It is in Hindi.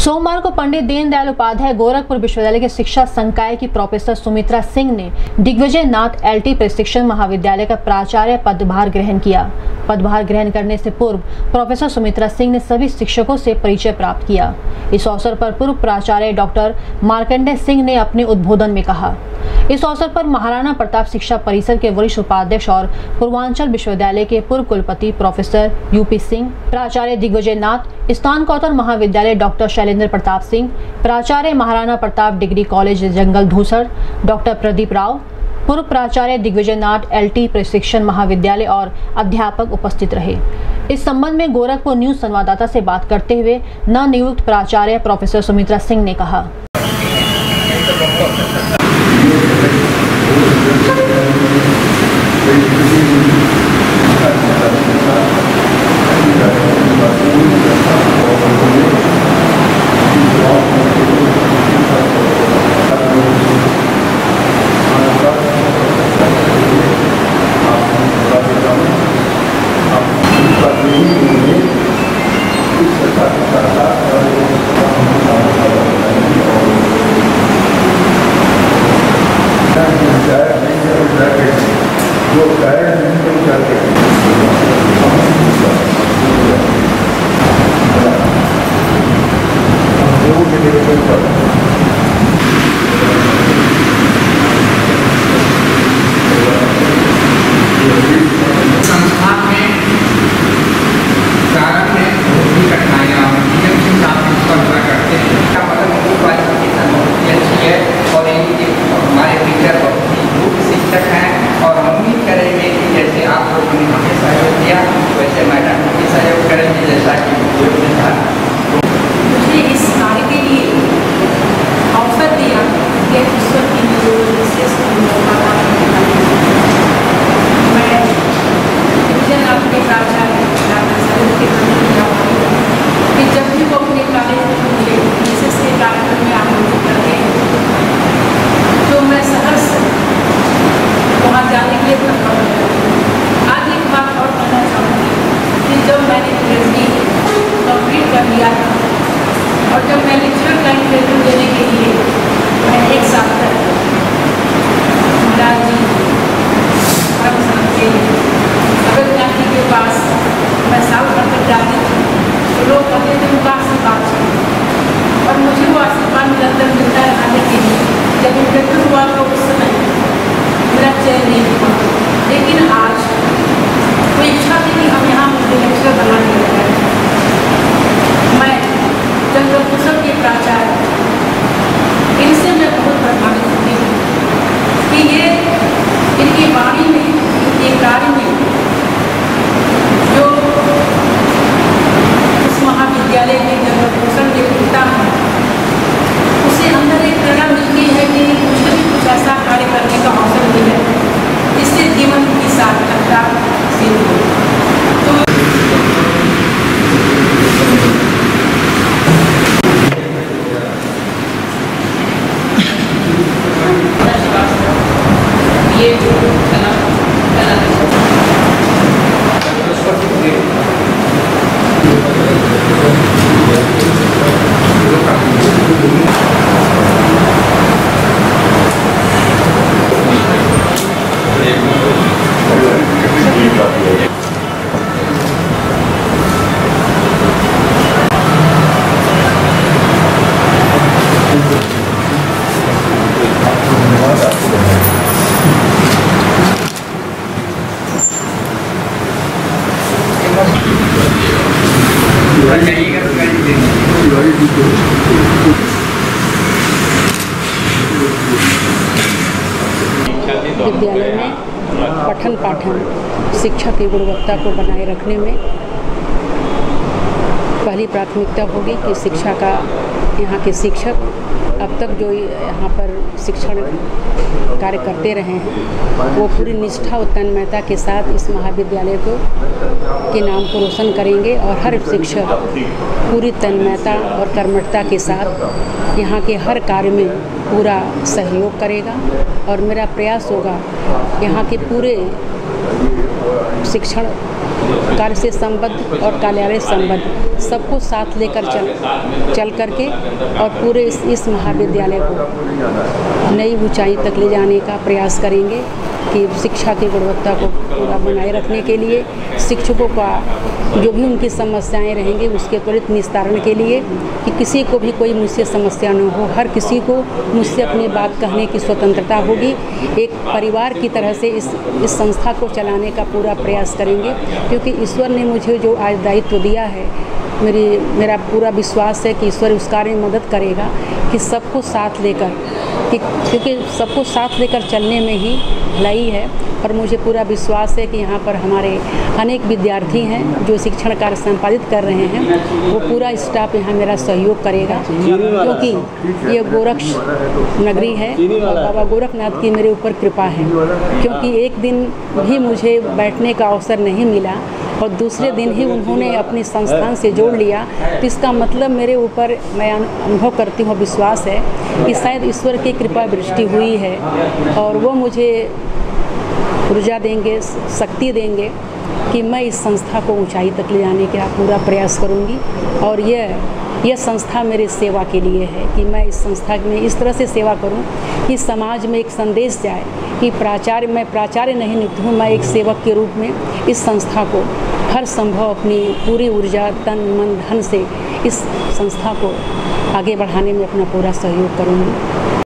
सोमवार को पंडित दीनदयाल उपाध्याय गोरखपुर विश्वविद्यालय के शिक्षा संकाय की प्रोफेसर सुमित्रा सिंह ने दिग्विजय नाथ एलटी प्रशिक्षण महाविद्यालय का प्राचार्य पदभार ग्रहण किया। पदभार ग्रहण करने से पूर्व प्रोफेसर सुमित्रा सिंह ने सभी शिक्षकों से परिचय प्राप्त किया। इस अवसर पर पूर्व प्राचार्य डॉक्टर मार्कंडेय सिंह ने अपने उद्बोधन में कहा। इस अवसर पर महाराणा प्रताप शिक्षा परिषद के वरिष्ठ उपाध्यक्ष और पूर्वांचल विश्वविद्यालय के पूर्व कुलपति प्रोफेसर यूपी सिंह, प्राचार्य दिग्विजय नाथ, स्नातकोत्तर महाविद्यालय डॉक्टर शैलेंद्र प्रताप सिंह, प्राचार्य Maharana Pratap degree college Jangal Dhusar doctor Pradeep Rao, पूर्व प्राचार्य दिग्विजय नाथ एलटी प्रशिक्षण महाविद्यालय और अध्यापक उपस्थित रहे। इस संबंध में गोरखपुर न्यूज संवाददाता से बात करते हुए नवनियुक्त प्राचार्य प्रोफेसर सुमित्रा सिंह ने कहा। और जब मैं लेक्चर का इंटरव्यू देने के लिए मैं एक साल तक महाराज जी के अगर ज्ञानी के पास मैं साल भर तक जाती थी तो लोग कहते थे उनका आशीर्वाद चाहिए और मुझे वो आशीर्वाद निरंतर मिलता रहने के लिए जब इंटरव्यू हुआ तो उस समय मेरा चयन नहीं हुआ। लेकिन आज कोई इच्छा थी कि हम यहाँ मुझे लेक्चर बनाने लगे। मैं जंगल धूसर के प्राचार्य इनसे मैं बहुत प्रभावित होती हूँ कि ये इनकी वाणी में, इनके कार्य में जो उस महाविद्यालय के जंगल धूसर के पिता हैं उसे अंदर एक प्रेरणा मिलती है कि मुझे भी कुछ ऐसा कार्य करने का अवसर मिले जिससे जीवन की सार्थकता सिद्ध हो। विद्यालय में पठन पाठन शिक्षा की गुणवत्ता को बनाए रखने में पहली प्राथमिकता होगी कि शिक्षा का यहाँ के शिक्षक अब तक जो यहाँ पर शिक्षण कार्य करते रहे हैं वो पूरी निष्ठा और तन्मयता के साथ इस महाविद्यालय के नाम को रोशन करेंगे और हर शिक्षक पूरी तन्मयता और कर्मठता के साथ यहाँ के हर कार्य में पूरा सहयोग करेगा और मेरा प्रयास होगा यहाँ के पूरे शिक्षण कार्य से संबद्ध और कार्यालय संबद्ध सबको साथ लेकर चल करके और पूरे इस महाविद्यालय को नई ऊंचाई तक ले जाने का प्रयास करेंगे कि शिक्षा की गुणवत्ता को पूरा बनाए रखने के लिए शिक्षकों का जो भी उनकी समस्याएं रहेंगी उसके त्वरित निस्तारण के लिए कि किसी को भी कोई मुझसे समस्या न हो, हर किसी को मुझसे अपनी बात कहने की स्वतंत्रता होगी। एक परिवार की तरह से इस संस्था को चलाने का पूरा प्रयास करेंगे, क्योंकि ईश्वर ने मुझे जो आज दायित्व दिया है, मेरा पूरा विश्वास है कि ईश्वर उस कार्य में मदद करेगा कि सबको साथ लेकर, क्योंकि सबको साथ लेकर चलने में ही भलाई है। और मुझे पूरा विश्वास है कि यहाँ पर हमारे अनेक विद्यार्थी हैं जो शिक्षण कार्य संपादित कर रहे हैं, वो पूरा स्टाफ यहाँ मेरा सहयोग करेगा, क्योंकि ये गोरक्ष नगरी है और बाबा गोरखनाथ की मेरे ऊपर कृपा है। क्योंकि एक दिन भी मुझे बैठने का अवसर नहीं मिला और दूसरे दिन ही उन्होंने अपने संस्थान से जोड़ लिया, तो इसका मतलब मेरे ऊपर, मैं अनुभव करती हूँ, विश्वास है कि शायद ईश्वर की कृपा वृष्टि हुई है और वो मुझे ऊर्जा देंगे, शक्ति देंगे कि मैं इस संस्था को ऊंचाई तक ले जाने का पूरा प्रयास करूंगी। और यह संस्था मेरे सेवा के लिए है कि मैं इस संस्था में इस तरह से सेवा करूं कि समाज में एक संदेश जाए कि मैं प्राचार्य नहीं नियुक्त हूँ, मैं एक सेवक के रूप में इस संस्था को हर संभव अपनी पूरी ऊर्जा, तन मन धन से इस संस्था को आगे बढ़ाने में अपना पूरा सहयोग करूँगी।